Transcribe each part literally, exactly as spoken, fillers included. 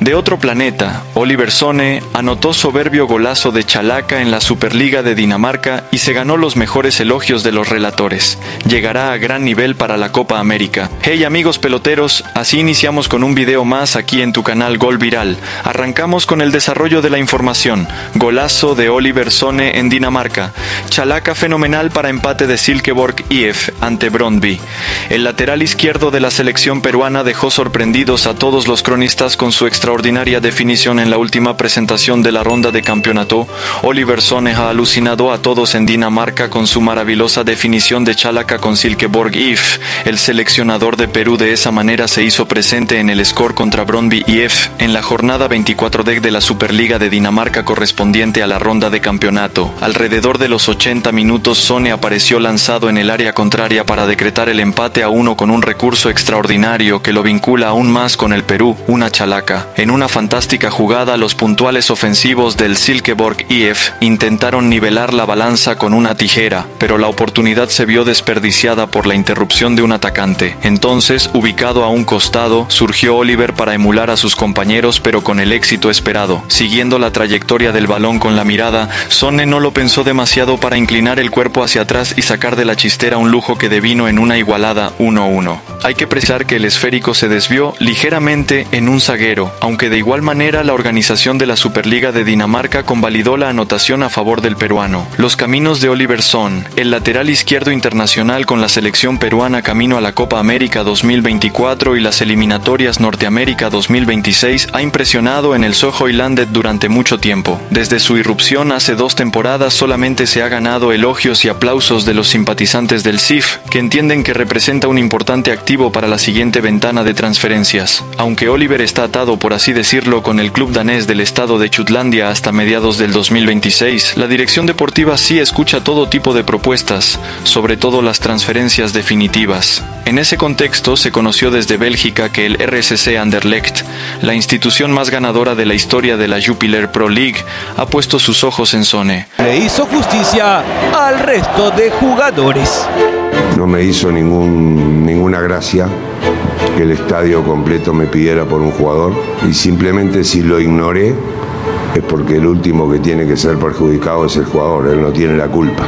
De otro planeta, Oliver Sone anotó soberbio golazo de Chalaca en la Superliga de Dinamarca y se ganó los mejores elogios de los relatores. Llegará a gran nivel para la Copa América. Hey amigos peloteros, así iniciamos con un video más aquí en tu canal Gol Viral. Arrancamos con el desarrollo de la información. Golazo de Oliver Sone en Dinamarca. Chalaca fenomenal para empate de Silkeborg I F ante Brøndby. El lateral izquierdo de la selección peruana dejó sorprendidos a todos los cronistas con su extraordinaria Extraordinaria definición en la última presentación de la ronda de campeonato. Oliver Sone ha alucinado a todos en Dinamarca con su maravillosa definición de Chalaca con Silkeborg I F. El seleccionador de Perú de esa manera se hizo presente en el score contra Brøndby I F en la jornada veinticuatro D de la Superliga de Dinamarca correspondiente a la ronda de campeonato. Alrededor de los ochenta minutos Sone apareció lanzado en el área contraria para decretar el empate a uno con un recurso extraordinario que lo vincula aún más con el Perú, una Chalaca. En una fantástica jugada, los puntuales ofensivos del Silkeborg I F intentaron nivelar la balanza con una tijera, pero la oportunidad se vio desperdiciada por la interrupción de un atacante. Entonces, ubicado a un costado, surgió Oliver para emular a sus compañeros, pero con el éxito esperado. Siguiendo la trayectoria del balón con la mirada, Sone no lo pensó demasiado para inclinar el cuerpo hacia atrás y sacar de la chistera un lujo que devino en una igualada uno uno. Hay que precisar que el esférico se desvió ligeramente en un zaguero, aunque de igual manera la organización de la Superliga de Dinamarca convalidó la anotación a favor del peruano. Los caminos de Oliver Sone, el lateral izquierdo internacional con la selección peruana camino a la Copa América dos mil veinticuatro y las eliminatorias Norteamérica dos mil veintiséis, ha impresionado en el Sønderjylland durante mucho tiempo. Desde su irrupción hace dos temporadas solamente se ha ganado elogios y aplausos de los simpatizantes del S I F, que entienden que representa un importante activo para la siguiente ventana de transferencias. Aunque Oliver está atado, por así decirlo, con el club danés del estado de Jutlandia hasta mediados del dos mil veintiséis, la dirección deportiva sí escucha todo tipo de propuestas, sobre todo las transferencias definitivas. En ese contexto se conoció desde Bélgica que el R S C Anderlecht, la institución más ganadora de la historia de la Jupiler Pro League, ha puesto sus ojos en Sone. Le hizo justicia al resto de jugadores. No me hizo ningún, ninguna gracia que el estadio completo me pidiera por un jugador, y simplemente si lo ignoré es porque el último que tiene que ser perjudicado es el jugador, él no tiene la culpa.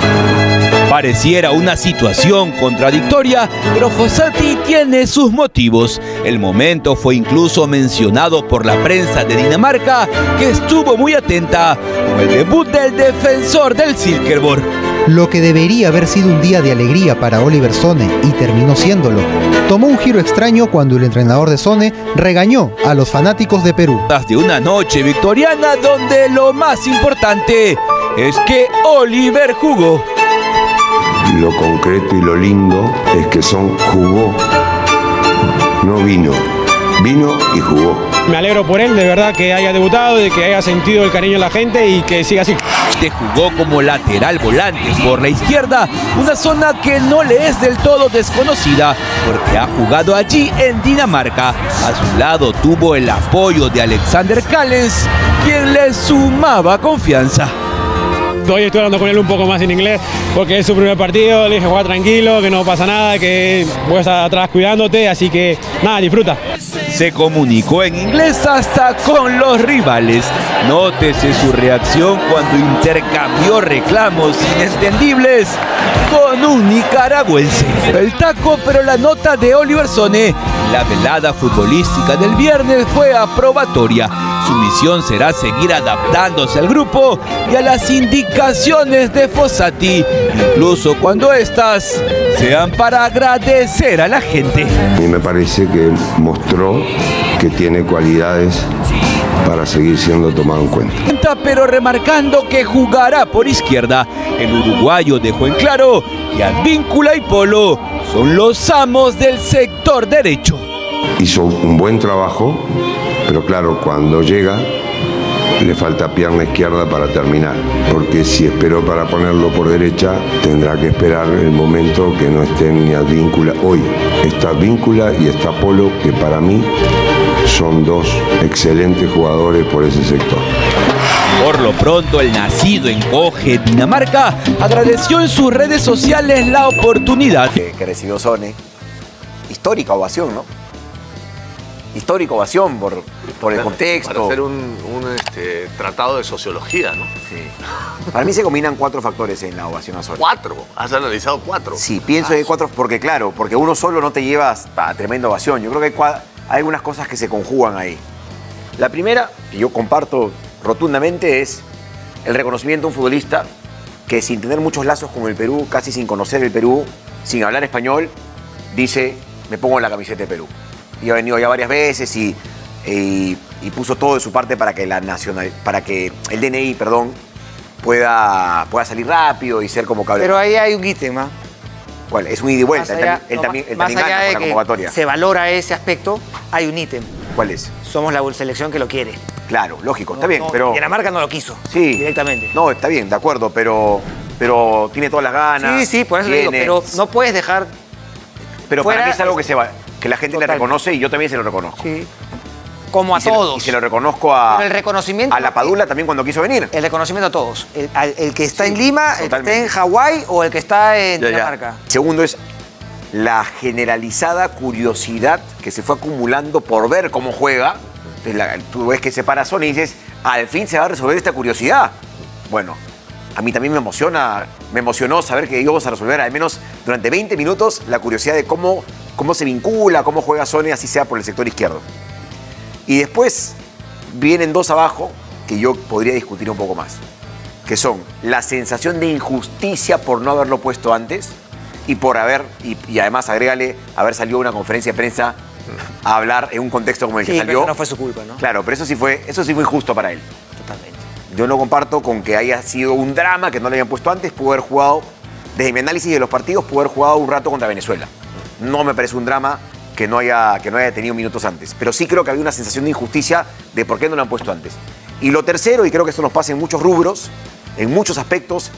Pareciera una situación contradictoria, pero Fossati tiene sus motivos. El momento fue incluso mencionado por la prensa de Dinamarca, que estuvo muy atenta con el debut del defensor del Silkeborg. Lo que debería haber sido un día de alegría para Oliver Sone, y terminó siéndolo, tomó un giro extraño cuando el entrenador de Sone regañó a los fanáticos de Perú. De una noche victoriana donde lo más importante es que Oliver jugó. Lo concreto y lo lindo es que Son jugó, no vino, vino y jugó. Me alegro por él, de verdad, que haya debutado, de que haya sentido el cariño de la gente y que siga así. Este jugó como lateral volante por la izquierda, una zona que no le es del todo desconocida, porque ha jugado allí en Dinamarca. A su lado tuvo el apoyo de Alexander Callens, quien le sumaba confianza. Hoy estoy hablando con él un poco más en inglés porque es su primer partido, le dije juega tranquilo, que no pasa nada, que voy a estar atrás cuidándote, así que nada, disfruta. Se comunicó en inglés hasta con los rivales. Nótese su reacción cuando intercambió reclamos inentendibles con un nicaragüense. El taco, pero la nota de Oliver Sone. La velada futbolística del viernes fue aprobatoria. Su misión será seguir adaptándose al grupo y a las indicaciones de Fossati, incluso cuando éstas sean para agradecer a la gente. A mí me parece que mostró que tiene cualidades para seguir siendo tomado en cuenta. Pero remarcando que jugará por izquierda, el uruguayo dejó en claro que Advíncula y Polo son los amos del sector derecho. Hizo un buen trabajo, pero claro, cuando llega le falta pierna izquierda para terminar, porque si esperó para ponerlo por derecha, tendrá que esperar el momento que no estén ni Advíncula. Hoy está Advíncula y está Polo, que para mí son dos excelentes jugadores por ese sector. Por lo pronto, el nacido en Coge, Dinamarca, agradeció en sus redes sociales la oportunidad que recibió Sone. Histórica ovación, ¿no? histórica ovación por, por el contexto. Para hacer un, un este, tratado de sociología, ¿no? Sí. Para mí se combinan cuatro factores en la ovación a Soria. ¿Cuatro? ¿Has analizado cuatro? Sí, pienso ah, que hay cuatro, porque claro, porque uno solo no te llevas a tremenda ovación. Yo creo que hay, hay algunas cosas que se conjugan ahí. La primera, que yo comparto rotundamente, es el reconocimiento de un futbolista que sin tener muchos lazos con el Perú, casi sin conocer el Perú, sin hablar español, dice, me pongo en la camiseta de Perú. Y ha venido ya varias veces y, y, y puso todo de su parte para que, la nacional, para que el D N I, perdón, pueda, pueda salir rápido y ser convocable. Pero ahí hay un ítem, ¿ah? ¿Cuál? Es un ida y vuelta. Allá, él, él no, también, él más también allá gana de con la que convocatoria. se valora ese aspecto, hay un ítem. ¿Cuál es? Somos la selección que lo quiere. Claro, lógico, No, está bien, no, pero... Dinamarca no lo quiso, sí, directamente. No, está bien, de acuerdo, pero, pero tiene todas las ganas. Sí, sí, por eso tiene... le digo, pero no puedes dejar... Pero fuera... para mí es algo que, se va, que la gente Totalmente. le reconoce y yo también se lo reconozco. Sí. Como a y se todos. Lo, y se lo reconozco a, pero el reconocimiento, a la Padula también cuando quiso venir. El reconocimiento a todos. El, al, el que está sí, en Lima, el que está en Hawái o el que está en ya, Dinamarca. Ya. Segundo es la generalizada curiosidad que se fue acumulando por ver cómo juega. Entonces, la, tú ves que se para Sonia y dices, al fin se va a resolver esta curiosidad. Bueno, a mí también me emociona, me emocionó saber que íbamos a resolver al menos durante veinte minutos la curiosidad de cómo, cómo se vincula, cómo juega Sonia, así sea por el sector izquierdo. Y después vienen dos abajo que yo podría discutir un poco más, que son la sensación de injusticia por no haberlo puesto antes y por haber, y, y además agrégale, haber salido a una conferencia de prensa a hablar en un contexto como el que sí, salió. Pero no fue su culpa, ¿no? Claro, pero eso sí fue, eso sí fue injusto para él. Totalmente. Yo no comparto con que haya sido un drama que no le hayan puesto antes. Pudo haber jugado, desde mi análisis de los partidos, pudo haber jugado un rato contra Venezuela. No me parece un drama que no haya, que no haya tenido minutos antes. Pero sí creo que había una sensación de injusticia de por qué no lo han puesto antes. Y lo tercero, y creo que esto nos pasa en muchos rubros, en muchos aspectos,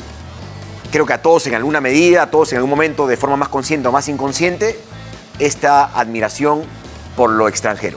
creo que a todos en alguna medida, a todos en algún momento, de forma más consciente o más inconsciente, esta admiración por lo extranjero.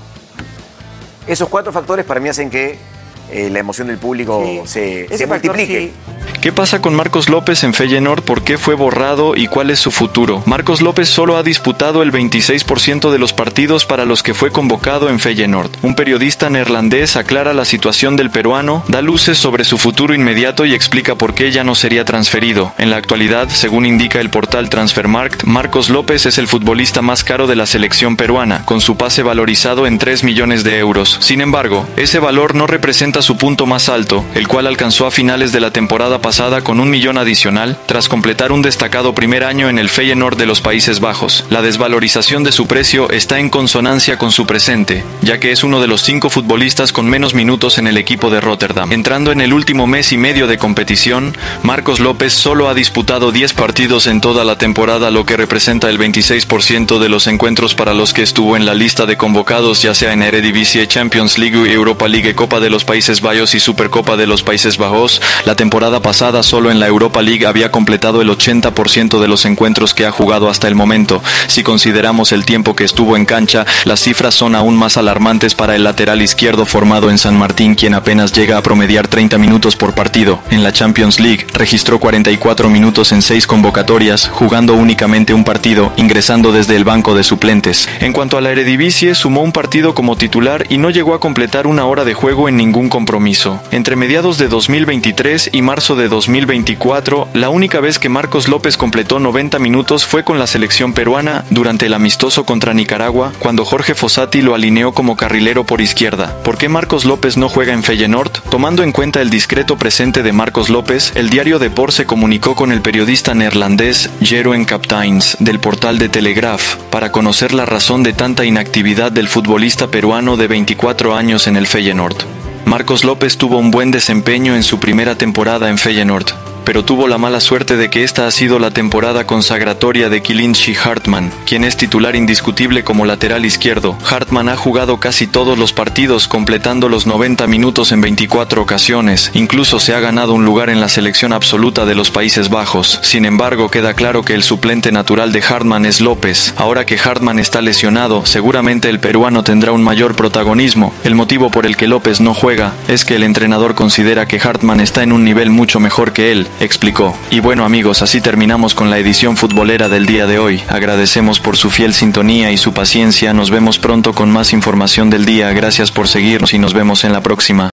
Esos cuatro factores para mí hacen que eh, la emoción del público sí, se, se multiplique. Factor, sí. ¿Qué pasa con Marcos López en Feyenoord? ¿Por qué fue borrado y cuál es su futuro? Marcos López solo ha disputado el veintiséis por ciento de los partidos para los que fue convocado en Feyenoord. Un periodista neerlandés aclara la situación del peruano, da luces sobre su futuro inmediato y explica por qué ya no sería transferido. En la actualidad, según indica el portal Transfermarkt, Marcos López es el futbolista más caro de la selección peruana, con su pase valorizado en tres millones de euros. Sin embargo, ese valor no representa su punto más alto, el cual alcanzó a finales de la temporada pasada con un millón adicional, tras completar un destacado primer año en el Feyenoord de los Países Bajos. La desvalorización de su precio está en consonancia con su presente, ya que es uno de los cinco futbolistas con menos minutos en el equipo de Rotterdam. Entrando en el último mes y medio de competición, Marcos López solo ha disputado diez partidos en toda la temporada, lo que representa el veintiséis por ciento de los encuentros para los que estuvo en la lista de convocados, ya sea en Eredivisie, Champions League, Europa League, Copa de los Países Bajos y Supercopa de los Países Bajos. La temporada pasada solo en la Europa League había completado el ochenta por ciento de los encuentros que ha jugado hasta el momento. Si consideramos el tiempo que estuvo en cancha, las cifras son aún más alarmantes para el lateral izquierdo formado en San Martín, quien apenas llega a promediar treinta minutos por partido. En la Champions League registró cuarenta y cuatro minutos en seis convocatorias, jugando únicamente un partido, ingresando desde el banco de suplentes. En cuanto a la Eredivisie, sumó un partido como titular y no llegó a completar una hora de juego en ningún compromiso. Entre mediados de dos mil veintitrés y marzo de dos mil veinticuatro, la única vez que Marcos López completó noventa minutos fue con la selección peruana durante el amistoso contra Nicaragua, cuando Jorge Fossati lo alineó como carrilero por izquierda. ¿Por qué Marcos López no juega en Feyenoord? Tomando en cuenta el discreto presente de Marcos López, el diario Depor se comunicó con el periodista neerlandés Jeroen Kapteins del portal de Telegraph para conocer la razón de tanta inactividad del futbolista peruano de veinticuatro años en el Feyenoord. Marcos López tuvo un buen desempeño en su primera temporada en Feyenoord, pero tuvo la mala suerte de que esta ha sido la temporada consagratoria de Kilinchi Hartmann, quien es titular indiscutible como lateral izquierdo. Hartmann ha jugado casi todos los partidos, completando los noventa minutos en veinticuatro ocasiones. Incluso se ha ganado un lugar en la selección absoluta de los Países Bajos. Sin embargo, queda claro que el suplente natural de Hartmann es López. Ahora que Hartmann está lesionado, seguramente el peruano tendrá un mayor protagonismo. El motivo por el que López no juega es que el entrenador considera que Hartmann está en un nivel mucho mejor que él. explicó. Y bueno amigos, así terminamos con la edición futbolera del día de hoy. Agradecemos por su fiel sintonía y su paciencia. Nos vemos pronto con más información del día. Gracias por seguirnos y nos vemos en la próxima.